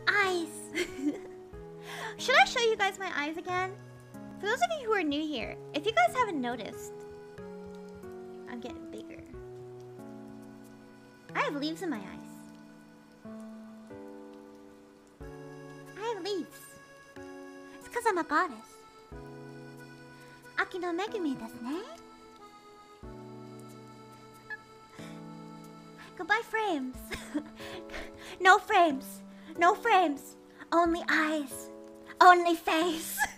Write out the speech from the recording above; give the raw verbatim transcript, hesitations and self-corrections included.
eyes. Should I show you guys my eyes again? For those of you who are new here, if you guys haven't noticed, I'm getting bigger. I have leaves in my eyes. I have leaves. It's because I'm a goddess. Aki no Megumi desu ne? Goodbye, frames. No frames. No frames. Only eyes. Only face.